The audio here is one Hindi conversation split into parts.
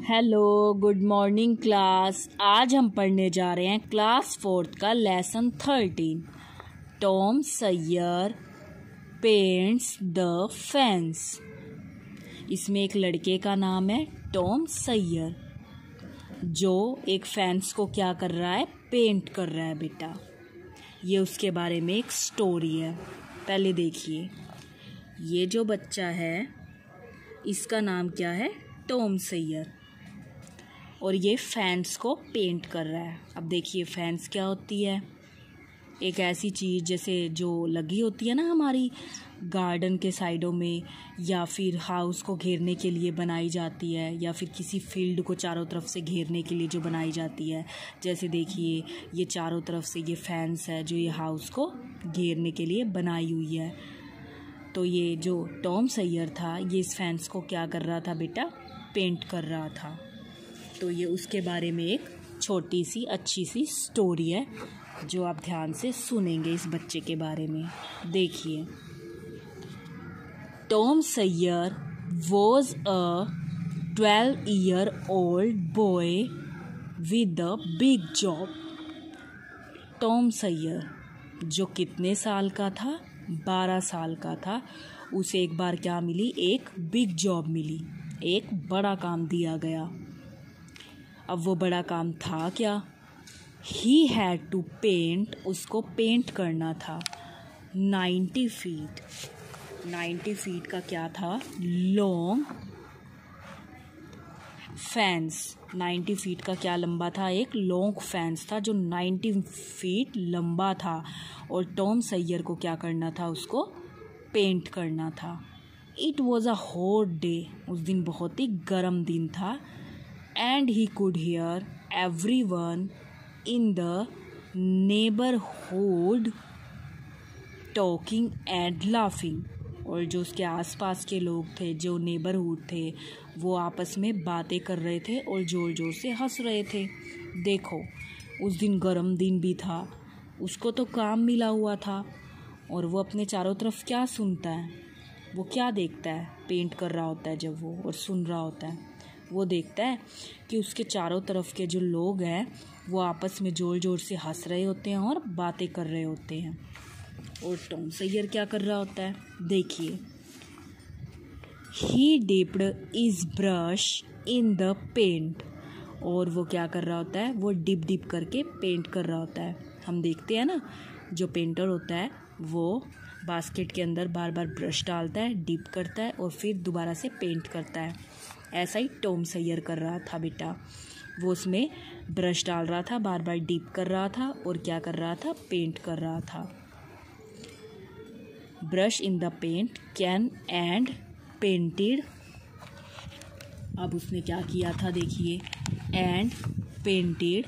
Hello, good morning class. आज हम पढ़ने जा रहे हैं क्लास 4 का lesson 13 Tom Sawyer paints the fence. इसमें एक लड़के का नाम है टॉम सैयर जो एक फेंस को क्या कर रहा है, पेंट कर रहा है बेटा। ये उसके बारे में एक स्टोरी है। पहले देखिए, ये जो बच्चा है इसका नाम क्या है, टॉम सैयर, और ये फैंस को पेंट कर रहा है। अब देखिए फैंस क्या होती है, एक ऐसी चीज़ जैसे जो लगी होती है ना हमारी गार्डन के साइडों में, या फिर हाउस को घेरने के लिए बनाई जाती है, या फिर किसी फील्ड को चारों तरफ से घेरने के लिए जो बनाई जाती है। जैसे देखिए ये चारों तरफ से ये फैंस है जो ये हाउस को घेरने के लिए बनाई हुई है। तो ये जो टॉम सैयर था ये इस फैंस को क्या कर रहा था बेटा, पेंट कर रहा था। तो ये उसके बारे में एक छोटी सी अच्छी सी स्टोरी है जो आप ध्यान से सुनेंगे इस बच्चे के बारे में। देखिए, Tom Sawyer was a 12-year-old boy with a big job. Tom Sawyer जो कितने साल का था, 12 साल का था। उसे एक बार क्या मिली, एक बिग जॉब मिली, एक बड़ा काम दिया गया। अब वो बड़ा काम था क्या, ही हैड टू पेंट, उसको पेंट करना था 90 फीट। 90 फीट का क्या था, लॉन्ग फेंस। 90 फीट का क्या लंबा था, एक लॉन्ग फेंस था जो 90 फीट लंबा था। और टॉम सैयर को क्या करना था, उसको पेंट करना था। It was a hot day, उस दिन बहुत ही गर्म दिन था। And he could hear everyone in the neighbourhood talking and laughing. और जो उसके आसपास के लोग थे, जो नेबरहुड थे, वो आपस में बातें कर रहे थे और ज़ोर ज़ोर से हंस रहे थे। देखो, उस दिन गर्म दिन भी था, उसको तो काम मिला हुआ था, और वो अपने चारों तरफ क्या सुनता है, वो क्या देखता है, पेंट कर रहा होता है जब वो, और सुन रहा होता है, वो देखता है कि उसके चारों तरफ के जो लोग हैं वो आपस में ज़ोर ज़ोर से हंस रहे होते हैं और बातें कर रहे होते हैं। और टॉम सैयर क्या कर रहा होता है, देखिए, he dipped his brush in the paint. और वो क्या कर रहा होता है, वो डिप करके पेंट कर रहा होता है। हम देखते हैं ना, जो पेंटर होता है वो बास्केट के अंदर बार बार ब्रश डालता है, डिप करता है और फिर दोबारा से पेंट करता है। ऐसा ही टॉम सैयर कर रहा था बेटा। वो उसमें ब्रश डाल रहा था, बार बार डिप कर रहा था और क्या कर रहा था, पेंट कर रहा था। Brush in the paint can and painted. अब उसने क्या किया था, देखिए, and painted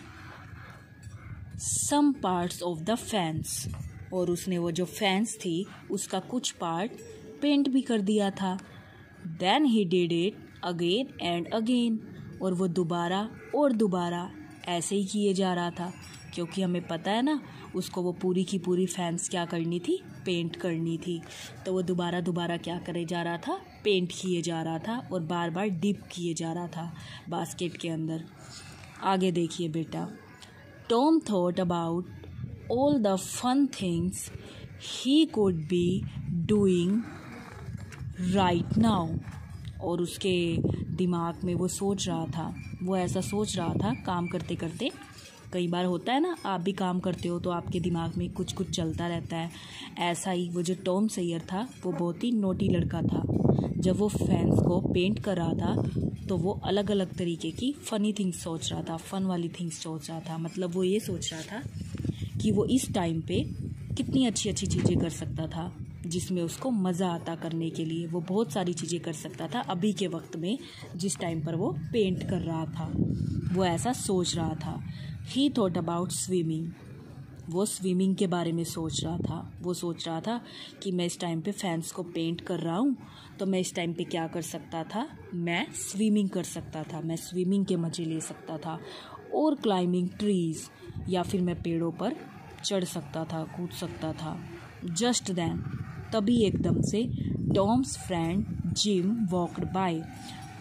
some parts of the fence. और उसने वो जो फैंस थी उसका कुछ पार्ट पेंट भी कर दिया था। Then he did it again and again. और वो दोबारा और दोबारा ऐसे ही किए जा रहा था, क्योंकि हमें पता है ना, उसको वो पूरी की पूरी फैंस क्या करनी थी, पेंट करनी थी। तो वो दोबारा दोबारा क्या करे जा रहा था, पेंट किए जा रहा था और बार बार डिप किए जा रहा था बास्केट के अंदर। आगे देखिए बेटा, Tom thought about all the fun things he could be doing right now. और उसके दिमाग में वो सोच रहा था, वो ऐसा सोच रहा था काम करते करते। कई बार होता है ना, आप भी काम करते हो तो आपके दिमाग में कुछ कुछ चलता रहता है। ऐसा ही वो जो टॉम सैयर था वो बहुत ही नोटी लड़का था। जब वो फैंस को पेंट कर रहा था तो वो अलग अलग तरीके की फ़नी थिंग्स सोच रहा था, फ़न वाली थिंग्स सोच रहा था। मतलब वो ये सोच रहा था कि वो इस टाइम पे कितनी अच्छी अच्छी चीज़ें कर सकता था जिसमें उसको मज़ा आता करने के लिए। वो बहुत सारी चीज़ें कर सकता था अभी के वक्त में, जिस टाइम पर वो पेंट कर रहा था, वो ऐसा सोच रहा था। ही थॉट अबाउट स्विमिंग, वो स्विमिंग के बारे में सोच रहा था। वो सोच रहा था कि मैं इस टाइम पे फैंस को पेंट कर रहा हूँ तो मैं इस टाइम पे क्या कर सकता था, मैं स्विमिंग कर सकता था, मैं स्विमिंग के मज़े ले सकता था। और क्लाइंबिंग ट्रीज़, या फिर मैं पेड़ों पर चढ़ सकता था, कूद सकता था। जस्ट देन, तभी एकदम से Tom's friend Jim walked by.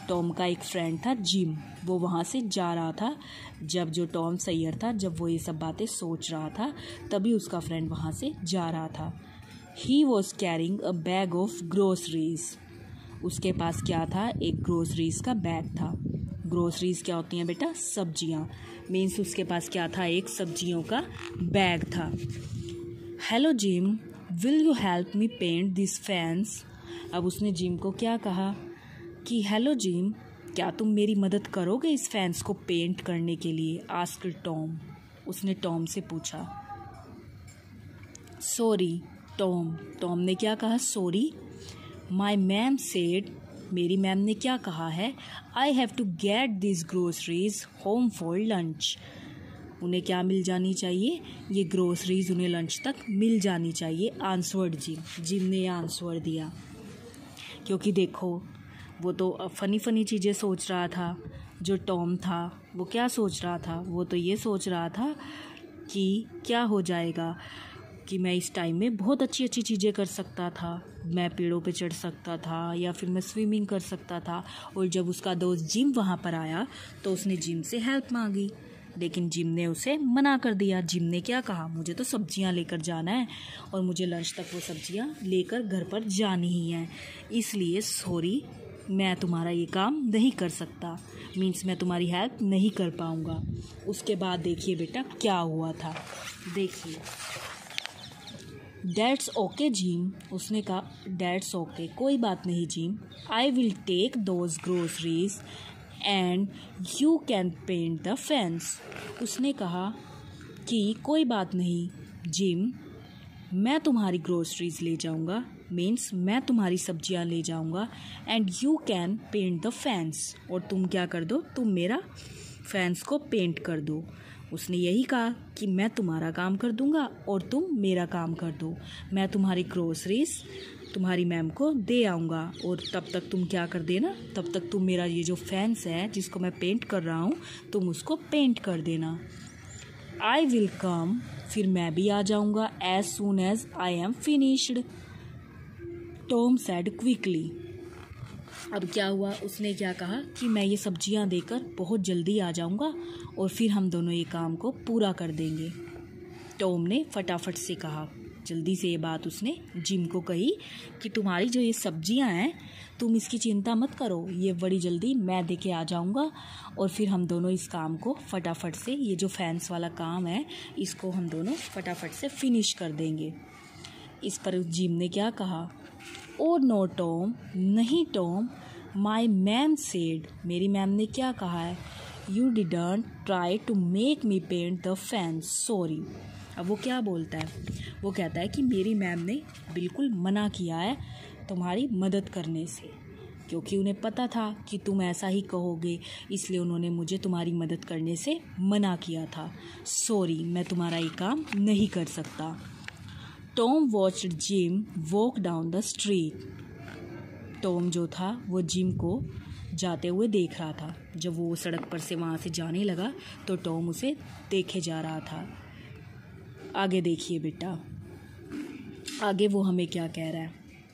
Tom का एक फ्रेंड था जिम, वो वहाँ से जा रहा था। जब जो टॉम सैयर था, जब वो ये सब बातें सोच रहा था, तभी उसका फ्रेंड वहाँ से जा रहा था। He was carrying a bag of groceries. उसके पास क्या था? एक ग्रोसरीज का बैग था। ग्रोसरीज क्या होती हैं बेटा? सब्जियाँ। मीन्स उसके पास क्या था? एक सब्जियों का बैग था। Hello Jim, will you help me paint this fence? अब उसने जिम को क्या कहा कि हेलो जिम, क्या तुम मेरी मदद करोगे इस फेंस को पेंट करने के लिए? Asked Tom. उसने टॉम से पूछा। Sorry Tom. टॉम ने क्या कहा? सॉरी। माई मैम सेड, मेरी मैम ने क्या कहा है? I have to get this groceries home for lunch. उन्हें क्या मिल जानी चाहिए? ये ग्रोसरीज उन्हें लंच तक मिल जानी चाहिए। Answered Jim. जिम ने आंसर दिया। क्योंकि देखो, वो तो फ़नी चीज़ें सोच रहा था। जो टॉम था वो क्या सोच रहा था? वो तो ये सोच रहा था कि क्या हो जाएगा कि मैं इस टाइम में बहुत अच्छी चीज़ें कर सकता था। मैं पेड़ों पे चढ़ सकता था या फिर मैं स्विमिंग कर सकता था। और जब उसका दोस्त जिम वहाँ पर आया तो उसने जिम से हेल्प मांगी, लेकिन जिम ने उसे मना कर दिया। जिम ने क्या कहा? मुझे तो सब्जियाँ लेकर जाना है और मुझे लंच तक वो सब्जियाँ लेकर घर पर जानी ही है, इसलिए सॉरी, मैं तुम्हारा ये काम नहीं कर सकता। मीन्स मैं तुम्हारी हेल्प नहीं कर पाऊँगा। उसके बाद देखिए बेटा क्या हुआ था। देखिए, डैट्स ओके जिम। उसने कहा डैट्स ओके, कोई बात नहीं Jim. I will take those groceries and you can paint the fence. उसने कहा कि कोई बात नहीं जिम, मैं तुम्हारी ग्रोसरीज ले जाऊंगा, मीन्स मैं तुम्हारी सब्जियां ले जाऊंगा, and you can paint the fence, और तुम क्या कर दो? तुम मेरा फेंस को पेंट कर दो। उसने यही कहा कि मैं तुम्हारा काम कर दूंगा और तुम मेरा काम कर दो। मैं तुम्हारी ग्रोसरीज तुम्हारी मैम को दे आऊँगा और तब तक तुम क्या कर देना? तब तक तुम मेरा ये जो फेंस है जिसको मैं पेंट कर रहा हूँ, तुम उसको पेंट कर देना। आई विल कम, फिर मैं भी आ जाऊँगा, as soon as I am finished, Tom said quickly. अब क्या हुआ? उसने क्या कहा कि मैं ये सब्जियां देकर बहुत जल्दी आ जाऊंगा और फिर हम दोनों ये काम को पूरा कर देंगे। टॉम ने फटाफट से कहा। जल्दी से ये बात उसने जिम को कही कि तुम्हारी जो ये सब्जियां हैं, तुम इसकी चिंता मत करो, ये बड़ी जल्दी मैं देके आ जाऊंगा और फिर हम दोनों इस काम को फटाफट से, ये जो फैंस वाला काम है, इसको हम दोनों फटाफट से फिनिश कर देंगे। इस पर जिम ने क्या कहा? ओ नो टॉम, नहीं टॉम, माई मैम सेड, मेरी मैम ने क्या कहा है? You didn't try to make me paint the fence, sorry. अब वो क्या बोलता है? वो कहता है कि मेरी मैम ने बिल्कुल मना किया है तुम्हारी मदद करने से, क्योंकि उन्हें पता था कि तुम ऐसा ही कहोगे, इसलिए उन्होंने मुझे तुम्हारी मदद करने से मना किया था। सॉरी, मैं तुम्हारा ये काम नहीं कर सकता। Tom watched Jim walk down the street. Tom जो था वो जिम को जाते हुए देख रहा था। जब वो सड़क पर से वहाँ से जाने लगा तो टॉम उसे देखे जा रहा था। आगे देखिए बेटा, आगे वो हमें क्या कह रहा है।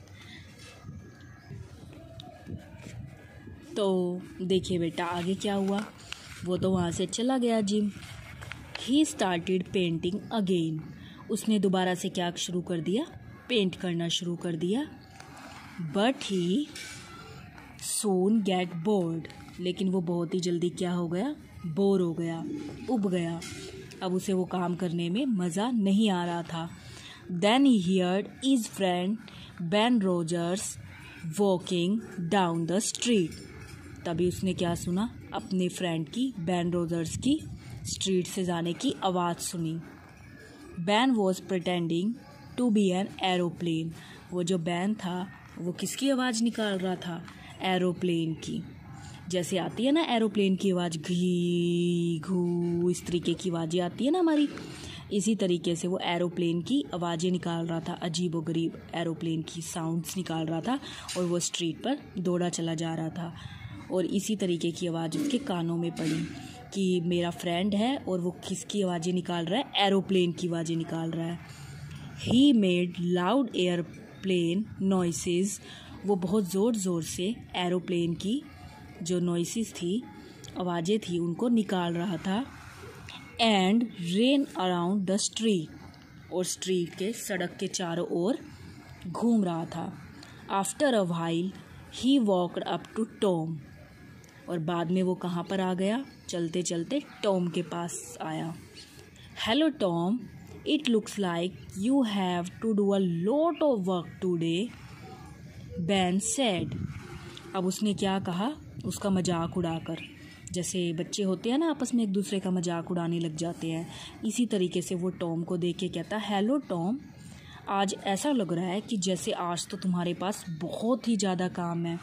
तो देखिए बेटा आगे क्या हुआ। वो तो वहाँ से चला गया Jim. He started painting again. उसने दोबारा से क्या शुरू कर दिया? पेंट करना शुरू कर दिया। But he soon get bored, लेकिन वो बहुत ही जल्दी क्या हो गया? बोर हो गया, उब गया। अब उसे वो काम करने में मज़ा नहीं आ रहा था। Then he heard his friend Ben Rogers walking down the street. तभी उसने क्या सुना? अपने फ्रेंड की, बेन रोजर्स की स्ट्रीट से जाने की आवाज़ सुनी। Ben was pretending to be an aeroplane. वो जो बैन था वो किसकी आवाज़ निकाल रहा था? एरोप्लेन की। जैसे आती है ना एरोप्लेन की आवाज़, घी घू, इस तरीके की आवाज़ें आती है ना हमारी, इसी तरीके से वो एरोप्लेन की आवाज़ें निकाल रहा था। अजीब व गरीब एरोप्लेन की साउंड्स निकाल रहा था और वो स्ट्रीट पर दौड़ा चला जा रहा था। और इसी तरीके की आवाज़ उसके कानों में पड़ी कि मेरा फ्रेंड है और वो किसकी आवाज़ें निकाल रहा है? एरोप्लेन की आवाज़ें निकाल रहा है। He made loud airplane noises. वो बहुत ज़ोर ज़ोर से एरोप्लेन की जो नॉइसेस थी, आवाज़ें थी, उनको निकाल रहा था। And ran around the street, और स्ट्रीट के सड़क के चारों ओर घूम रहा था। After a while he walked up to Tom, और बाद में वो कहाँ पर आ गया? चलते चलते टॉम के पास आया। Hello Tom, it looks like you have to do a lot of work today, Ben said. अब उसने क्या कहा? उसका मजाक उड़ाकर, जैसे बच्चे होते हैं ना आपस में एक दूसरे का मजाक उड़ाने लग जाते हैं, इसी तरीके से वो टॉम को देख के कहता, हेलो टॉम, आज ऐसा लग रहा है कि जैसे आज तो तुम्हारे पास बहुत ही ज़्यादा काम है।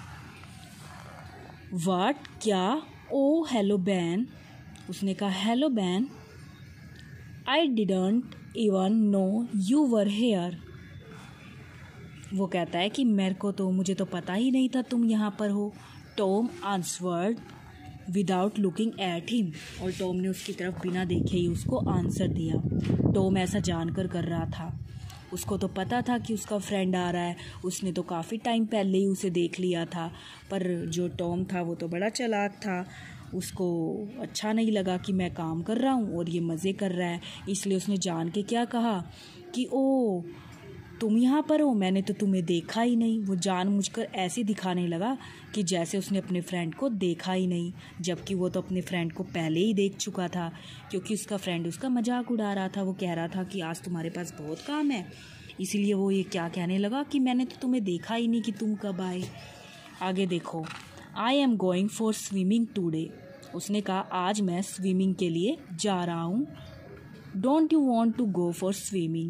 व्हाट? क्या? Oh hello Ben. उसने कहा, hello Ben, I didn't even know you were here. वो कहता है कि मुझे तो पता ही नहीं था तुम यहाँ पर हो। Tom answered without looking at him, और टॉम ने उसकी तरफ बिना देखे ही उसको आंसर दिया। टॉम ऐसा जानकर कर रहा था, उसको तो पता था कि उसका फ्रेंड आ रहा है, उसने तो काफ़ी टाइम पहले ही उसे देख लिया था। पर जो टॉम था वो तो बड़ा चालाक था, उसको अच्छा नहीं लगा कि मैं काम कर रहा हूँ और ये मज़े कर रहा है, इसलिए उसने जान के क्या कहा कि ओ तुम यहाँ पर हो, मैंने तो तुम्हें देखा ही नहीं। वो जानबूझकर ऐसे दिखाने लगा कि जैसे उसने अपने फ्रेंड को देखा ही नहीं, जबकि वो तो अपने फ्रेंड को पहले ही देख चुका था, क्योंकि उसका फ्रेंड उसका मजाक उड़ा रहा था। वो कह रहा था कि आज तुम्हारे पास बहुत काम है, इसीलिए वो ये क्या कहने लगा कि मैंने तो तुम्हें देखा ही नहीं कि तुम कब आए। आगे देखो, I am going for swimming today. उसने कहा, आज मैं स्विमिंग के लिए जा रहा हूँ। Don't you want to go for swimming?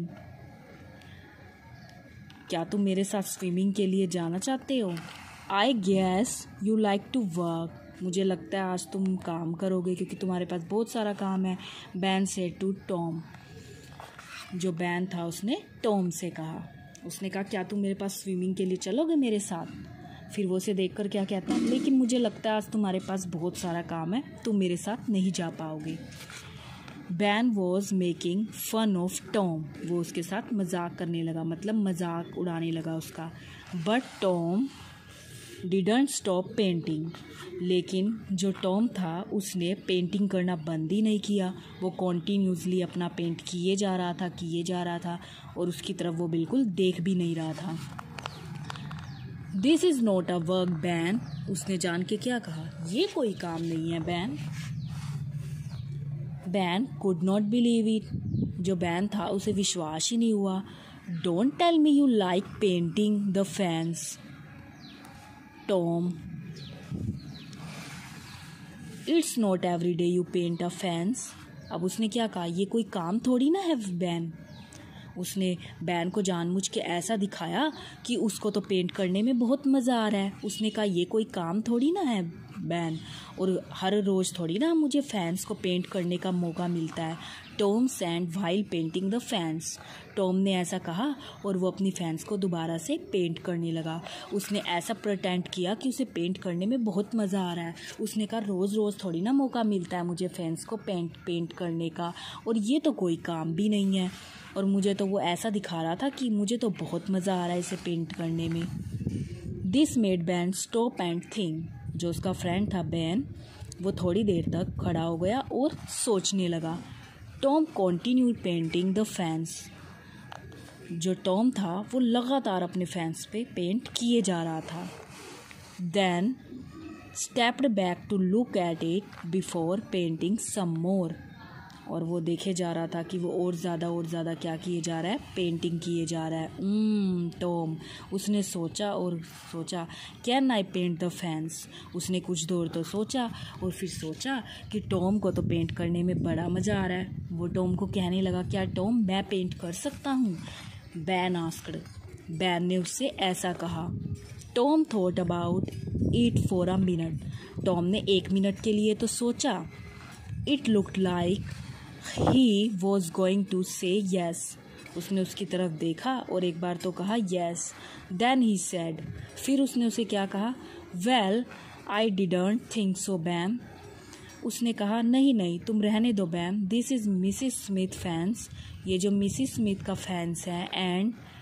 क्या तुम मेरे साथ स्विमिंग के लिए जाना चाहते हो? I guess you like to work. मुझे लगता है आज तुम काम करोगे क्योंकि तुम्हारे पास बहुत सारा काम है, बैन सेड टू टॉम। जो बैन था उसने टॉम से कहा, उसने कहा, क्या तुम मेरे पास स्विमिंग के लिए चलोगे मेरे साथ? फिर वो उसे देखकर क्या कहता है, लेकिन मुझे लगता है आज तुम्हारे पास बहुत सारा काम है, तुम मेरे साथ नहीं जा पाओगे। Ben was making fun of Tom. वो उसके साथ मजाक करने लगा, मतलब मजाक उड़ाने लगा उसका। But Tom didn't stop painting. लेकिन जो टॉम था उसने पेंटिंग करना बंद ही नहीं किया। वो कॉन्टीन्यूसली अपना पेंट किए जा रहा था और उसकी तरफ वो बिल्कुल देख भी नहीं रहा था। This is not a work Ben. उसने जान के क्या कहा, ये कोई काम नहीं है Ben. Ben could not believe it. जो बैन था उसे विश्वास ही नहीं हुआ। Don't tell me you like painting the fence Tom, it's not every day you paint a fence. अब उसने क्या कहा, ये कोई काम थोड़ी ना है बैन। उसने बैन को जानबूझ के ऐसा दिखाया कि उसको तो पेंट करने में बहुत मज़ा आ रहा है। उसने कहा, ये कोई काम थोड़ी ना है बैन, और हर रोज़ थोड़ी ना मुझे फैंस को पेंट करने का मौका मिलता है। Tom said while painting the fence. Tom ने ऐसा कहा और वो अपनी फैंस को दोबारा से पेंट करने लगा। उसने ऐसा प्रिटेंड किया कि उसे पेंट करने में बहुत मज़ा आ रहा है। उसने कहा, रोज़ रोज़ थोड़ी ना मौका मिलता है मुझे फैंस को पेंट करने का, और ये तो कोई काम भी नहीं है, और मुझे तो वो ऐसा दिखा रहा था कि मुझे तो बहुत मज़ा आ रहा है इसे पेंट करने में। This made Ben stop and think. जो उसका फ्रेंड था बैन, वो थोड़ी देर तक खड़ा हो गया और सोचने लगा। Tom continued painting the fence. जो टॉम था वो लगातार अपने फैंस पे पेंट किए जा रहा था। Then stepped back to look at it before painting some more. और वो देखे जा रहा था कि वो और ज़्यादा क्या किए जा रहा है, पेंटिंग किए जा रहा है। टॉम, उसने सोचा can I paint the fence. उसने कुछ देर तो सोचा और फिर सोचा कि टॉम को तो पेंट करने में बड़ा मज़ा आ रहा है। वो टॉम को कहने लगा, क्या टॉम मैं पेंट कर सकता हूँ? Ban asked. बैन ने उससे ऐसा कहा। Tom thought about it for a minute. Tom ने 1 मिनट के लिए तो सोचा। It looked like he was going to say yes. उसने उसकी तरफ देखा और एक बार तो कहा येस। Then he said. फिर उसने उसे क्या कहा, well I didn't think so Ben. उसने कहा, नहीं तुम रहने दो Ben. This is Mrs Smith fence. ये जो मिसिस स्मिथ का फैंस है, and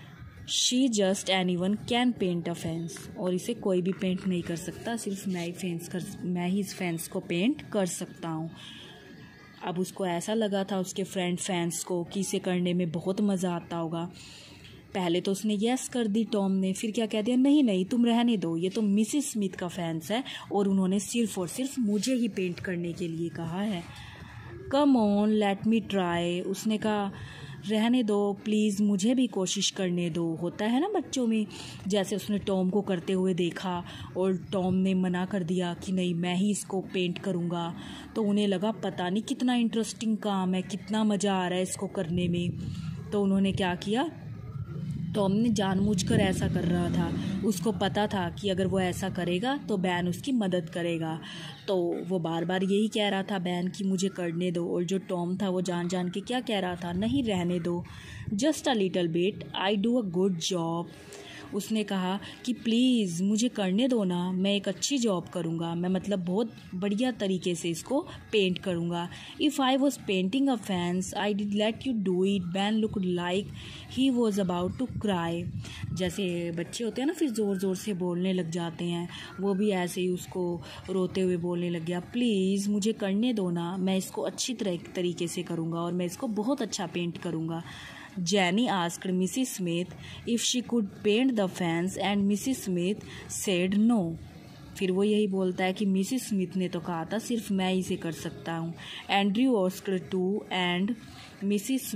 she just anyone can paint a fence, और इसे कोई भी पेंट नहीं कर सकता, सिर्फ मैं ही इस फेंस को पेंट कर सकता हूँ। अब उसको ऐसा लगा था उसके फ्रेंड फैंस को कि इसे करने में बहुत मज़ा आता होगा। पहले तो उसने यस कर दी टॉम ने, फिर क्या कह दिया, नहीं नहीं तुम रहने दो, ये तो मिसिस स्मिथ का फैंस है और उन्होंने सिर्फ और सिर्फ मुझे ही पेंट करने के लिए कहा है। Come on let me try, उसने कहा रहने दो प्लीज़, मुझे भी कोशिश करने दो। होता है ना बच्चों में, जैसे उसने टॉम को करते हुए देखा और टॉम ने मना कर दिया कि नहीं मैं ही इसको पेंट करूँगा, तो उन्हें लगा पता नहीं कितना इंटरेस्टिंग काम है, कितना मज़ा आ रहा है इसको करने में। तो उन्होंने क्या किया, टॉम ने जानबूझकर ऐसा कर रहा था, उसको पता था कि अगर वो ऐसा करेगा तो बैन उसकी मदद करेगा, तो वो बार बार यही कह रहा था बैन कि मुझे करने दो, और जो टॉम था वो जान जान के क्या कह रहा था, नहीं रहने दो, just a little bit, I do a good job. उसने कहा कि प्लीज़ मुझे करने दो ना, मैं एक अच्छी जॉब करूँगा, मैं मतलब बहुत बढ़िया तरीके से इसको पेंट करूँगा। If I was painting a fence I did let you do it, Ben look like he was about to cry. जैसे बच्चे होते हैं ना, फिर ज़ोर ज़ोर से बोलने लग जाते हैं, वो भी ऐसे ही उसको रोते हुए बोलने लग गया, प्लीज़ मुझे करने दो ना, मैं इसको अच्छी तरीके से करूँगा और मैं इसको बहुत अच्छा पेंट करूँगा। Jenny asked Mrs. Smith if she could paint the fence and Mrs. Smith said no. फिर वो यही बोलता है कि मिसिस स्मिथ ने तो कहा था सिर्फ मैं इसे कर सकता हूँ। Andrew asked to and Mrs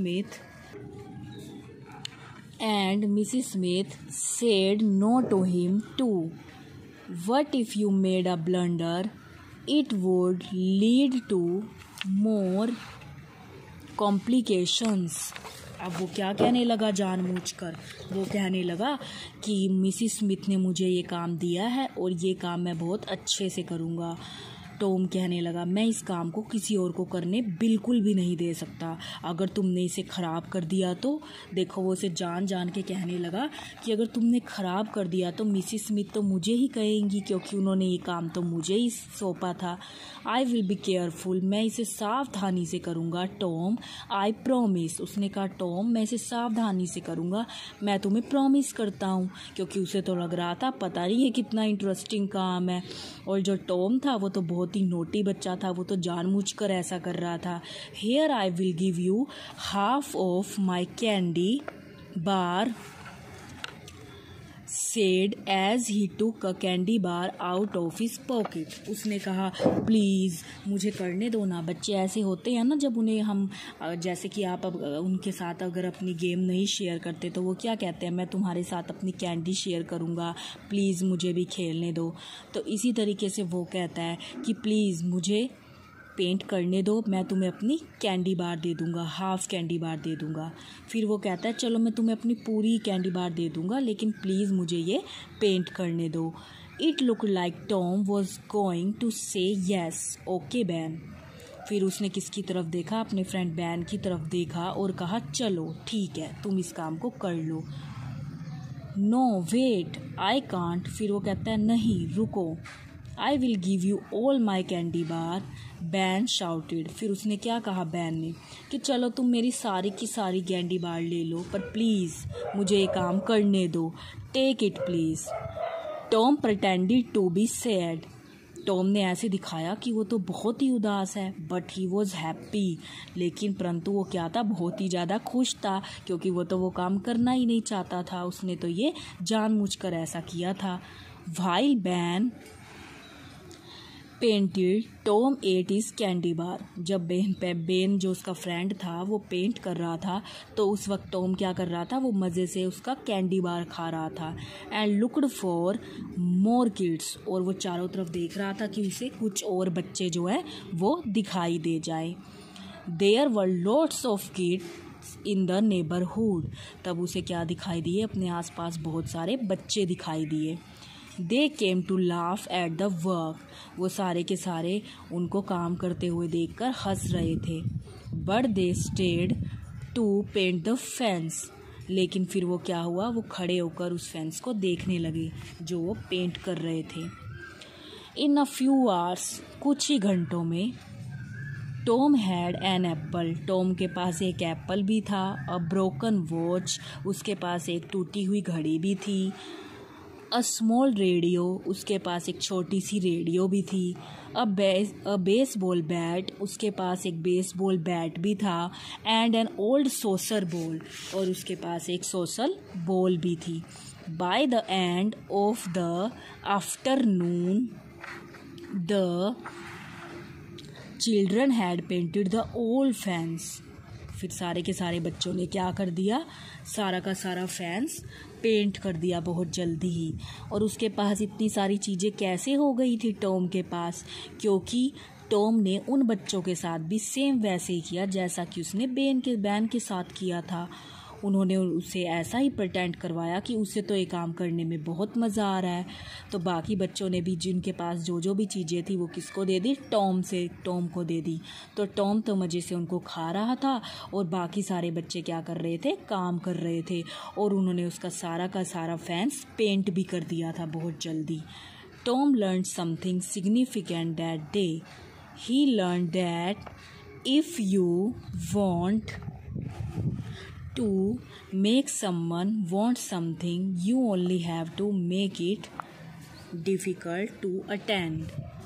Smith said no to him too. What if you made a blunder? It would lead to more complications. अब वो क्या कहने लगा, जानबूझकर वो कहने लगा कि मिसिस स्मिथ ने मुझे ये काम दिया है और ये काम मैं बहुत अच्छे से करूँगा। टॉम कहने लगा मैं इस काम को किसी और को करने बिल्कुल भी नहीं दे सकता, अगर तुमने इसे ख़राब कर दिया तो। देखो वो उसे जान जान के कहने लगा कि अगर तुमने ख़राब कर दिया तो मिसिस स्मिथ तो मुझे ही कहेंगी, क्योंकि उन्होंने ये काम तो मुझे ही सौंपा था। आई विल बी केयरफुल, मैं इसे सावधानी से करूँगा टॉम, आई प्रॉमिस। उसने कहा टॉम मैं इसे सावधानी से करूँगा, मैं तुम्हें प्रॉमिस करता हूँ, क्योंकि उसे तो लग रहा था पता नहीं है कितना इंटरेस्टिंग काम है। और जो टॉम था वो तो बहुत ही नोटी बच्चा था, वो तो जानबूझकर ऐसा कर रहा था। Here I will give you half of my candy bar said as he took a candy bar out of his pocket. उसने कहा प्लीज़ मुझे करने दो ना। बच्चे ऐसे होते हैं ना, जब उन्हें हम जैसे कि आप अब उनके साथ अगर अपनी गेम नहीं शेयर करते तो वो क्या कहते हैं, मैं तुम्हारे साथ अपनी कैंडी शेयर करूँगा, प्लीज़ मुझे भी खेलने दो। तो इसी तरीके से वो कहता है कि प्लीज़ मुझे पेंट करने दो, मैं तुम्हें अपनी कैंडी बार दे दूँगा, हाफ़ कैंडी बार दे दूँगा। फिर वो कहता है चलो मैं तुम्हें अपनी पूरी कैंडी बार दे दूँगा, लेकिन प्लीज़ मुझे ये पेंट करने दो। It look like Tom was going to say yes okay Ben. फिर उसने किसकी तरफ देखा, अपने फ्रेंड बैन की तरफ देखा और कहा चलो ठीक है तुम इस काम को कर लो। No wait I can't. फिर वो कहता है नहीं रुको, I will give you all my candy bar, Ben shouted. फिर उसने क्या कहा बैन ने कि चलो तुम मेरी सारी की सारी कैंडी बार ले लो, पर प्लीज़ मुझे ये काम करने दो, take it please. Tom pretended to be sad. टॉम ने ऐसे दिखाया कि वो तो बहुत ही उदास है, बट ही वॉज हैप्पी। लेकिन परंतु वो क्या था, बहुत ही ज़्यादा खुश था, क्योंकि वो तो वो काम करना ही नहीं चाहता था, उसने तो ये जानबूझकर ऐसा किया था। While Ben painted Tom ate his candy bar. जब बेन जो उसका फ्रेंड था वो पेंट कर रहा था, तो उस वक्त टॉम क्या कर रहा था, वो मज़े से उसका कैंडी बार खा रहा था। And looked for more kids, और वो चारों तरफ देख रहा था कि उसे कुछ और बच्चे जो है वो दिखाई दे जाए। There were lots of kids in the neighbourhood. तब उसे क्या दिखाई दिए, अपने आसपास बहुत सारे बच्चे दिखाई दिए। They came to laugh at the work. वो सारे के सारे उनको काम करते हुए देखकर हंस रहे थे। But they stayed to paint the fence. लेकिन फिर वो क्या हुआ, वो खड़े होकर उस फेंस को देखने लगे जो वो पेंट कर रहे थे। इन अ फ्यू आवर्स, कुछ ही घंटों में, Tom had an apple, Tom के पास एक एप्पल भी था। अ ब्रोकन वॉच, उसके पास एक टूटी हुई घड़ी भी थी। अ स्मॉल रेडियो, उसके पास एक छोटी सी रेडियो भी थी। अ बेसबॉल बैट, उसके पास एक बेसबॉल बैट भी था। And an old saucer ball, और उसके पास एक सॉसर बॉल भी थी। By the end of the afternoon the children had painted the old fence, फिर सारे के सारे बच्चों ने क्या कर दिया, सारा का सारा फैंस पेंट कर दिया बहुत जल्दी ही। और उसके पास इतनी सारी चीज़ें कैसे हो गई थी टॉम के पास, क्योंकि टॉम ने उन बच्चों के साथ भी सेम वैसे ही किया जैसा कि उसने बैन के साथ किया था। उन्होंने उसे ऐसा ही प्रटेंड करवाया कि उसे तो ये काम करने में बहुत मज़ा आ रहा है। तो बाकी बच्चों ने भी जिनके पास जो भी चीज़ें थी वो किसको दे दी, टॉम को दे दी। तो टॉम तो मज़े से उनको खा रहा था और बाकी सारे बच्चे क्या कर रहे थे, काम कर रहे थे। और उन्होंने उसका सारा का सारा फैंस पेंट भी कर दिया था बहुत जल्दी। Tom learn something significant that day. He learn that if you want to make someone want something, you only have to make it difficult to attend.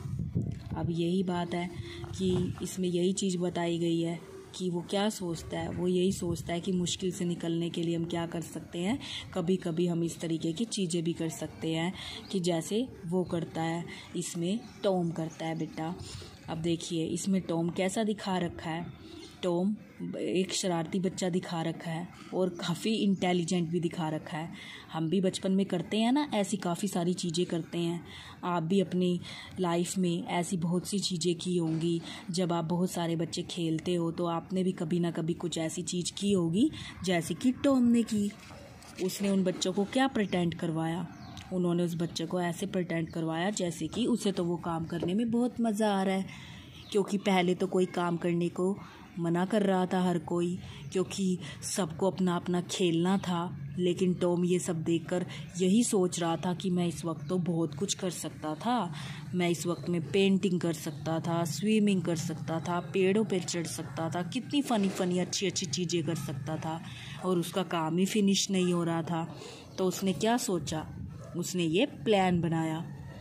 अब यही बात है कि इसमें यही चीज़ बताई गई है कि वो क्या सोचता है, वो यही सोचता है कि मुश्किल से निकलने के लिए हम क्या कर सकते हैं, कभी कभी हम इस तरीके की चीज़ें भी कर सकते हैं कि जैसे वो करता है, इसमें टॉम करता है बेटा। अब देखिए इसमें टॉम कैसा दिखा रखा है, टॉम एक शरारती बच्चा दिखा रखा है और काफ़ी इंटेलिजेंट भी दिखा रखा है। हम भी बचपन में करते हैं ना, ऐसी काफ़ी सारी चीज़ें करते हैं। आप भी अपनी लाइफ में ऐसी बहुत सी चीज़ें की होंगी। जब आप बहुत सारे बच्चे खेलते हो तो आपने भी कभी ना कभी कुछ ऐसी चीज़ की होगी जैसे कि टॉम ने की। उसने उन बच्चों को क्या प्रिटेंड करवाया, उन्होंने उस बच्चे को ऐसे प्रिटेंड करवाया जैसे कि उसे तो वो काम करने में बहुत मज़ा आ रहा है, क्योंकि पहले तो कोई काम करने को मना कर रहा था हर कोई, क्योंकि सबको अपना अपना खेलना था। लेकिन टॉम ये सब देखकर यही सोच रहा था कि मैं इस वक्त तो बहुत कुछ कर सकता था, मैं इस वक्त में पेंटिंग कर सकता था, स्विमिंग कर सकता था, पेड़ों पर चढ़ सकता था, कितनी फ़नी अच्छी अच्छी चीज़ें कर सकता था। और उसका काम ही फिनिश नहीं हो रहा था। तो उसने क्या सोचा, उसने ये प्लान बनाया,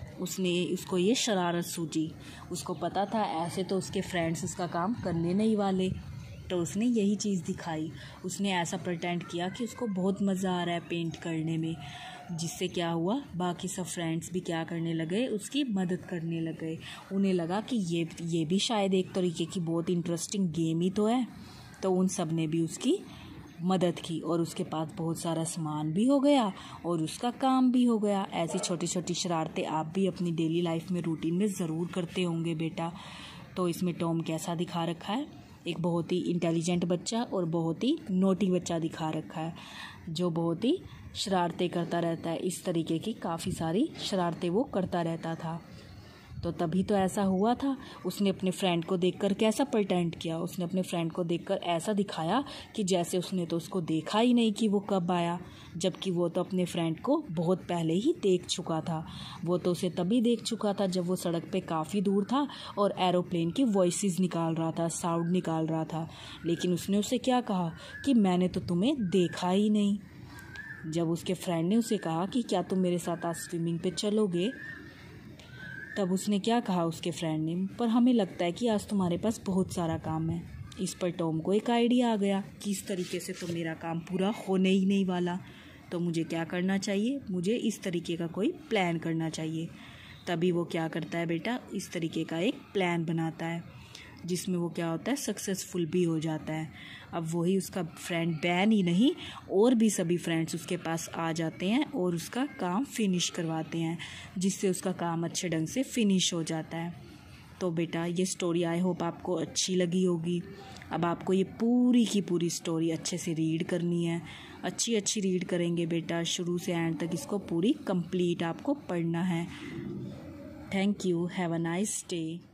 उसको ये शरारत सूझी। उसको पता था ऐसे तो उसके फ्रेंड्स उसका काम करने नहीं वाले, तो उसने यही चीज़ दिखाई। उसने ऐसा प्रिटेंड किया कि उसको बहुत मज़ा आ रहा है पेंट करने में, जिससे क्या हुआ, बाकी सब फ्रेंड्स भी क्या करने लगे, उसकी मदद करने लगे। उन्हें लगा कि ये भी शायद एक तरीके की बहुत इंटरेस्टिंग गेम ही तो है। तो उन सब ने भी उसकी मदद की और उसके पास बहुत सारा सामान भी हो गया और उसका काम भी हो गया। ऐसी छोटी छोटी शरारतें आप भी अपनी डेली लाइफ में रूटीन में ज़रूर करते होंगे बेटा। तो इसमें टॉम कैसा दिखा रखा है, एक बहुत ही इंटेलिजेंट बच्चा और बहुत ही नोटी बच्चा दिखा रखा है, जो बहुत ही शरारतें करता रहता है। इस तरीके की काफ़ी सारी शरारतें वो करता रहता था। तो तभी तो ऐसा हुआ था। उसने अपने फ्रेंड को देखकर कैसा प्रिटेंड किया, उसने अपने फ्रेंड को देखकर ऐसा दिखाया कि जैसे उसने तो उसको देखा ही नहीं कि वो कब आया, जबकि वो तो अपने फ्रेंड को बहुत पहले ही देख चुका था। वो तो उसे तभी देख चुका था जब वो सड़क पे काफ़ी दूर था और एरोप्लेन की वॉइसेस निकाल रहा था, साउंड निकाल रहा था। लेकिन उसने उसे क्या कहा कि मैंने तो तुम्हें देखा ही नहीं। जब उसके फ्रेंड ने उसे कहा कि क्या तुम मेरे साथ आज स्विमिंग पे चलोगे, तब उसने क्या कहा उसके फ्रेंड ने, पर हमें लगता है कि आज तुम्हारे पास बहुत सारा काम है। इस पर टॉम को एक आइडिया आ गया कि इस तरीके से तो मेरा काम पूरा होने ही नहीं वाला, तो मुझे क्या करना चाहिए, मुझे इस तरीके का कोई प्लान करना चाहिए। तभी वो क्या करता है बेटा, इस तरीके का एक प्लान बनाता है जिसमें वो क्या होता है, सक्सेसफुल भी हो जाता है। अब वही उसका फ्रेंड बैन ही नहीं और भी सभी फ्रेंड्स उसके पास आ जाते हैं और उसका काम फिनिश करवाते हैं, जिससे उसका काम अच्छे ढंग से फिनिश हो जाता है। तो बेटा ये स्टोरी आई होप आपको अच्छी लगी होगी। अब आपको ये पूरी की पूरी स्टोरी अच्छे से रीड करनी है, अच्छी रीड करेंगे बेटा, शुरू से एंड तक इसको पूरी कंप्लीट आपको पढ़ना है। Thank you, have a nice day.